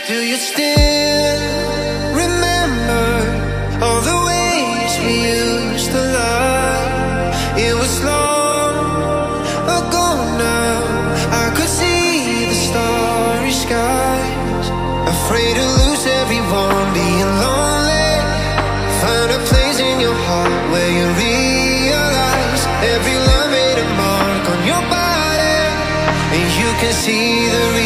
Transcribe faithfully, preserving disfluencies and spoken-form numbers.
Do you still remember all the ways we used to lie? It was long ago now. I could see the starry skies. Afraid to lose everyone, being lonely. Find a place in your heart where you realize every love made a mark on your body, and you can see the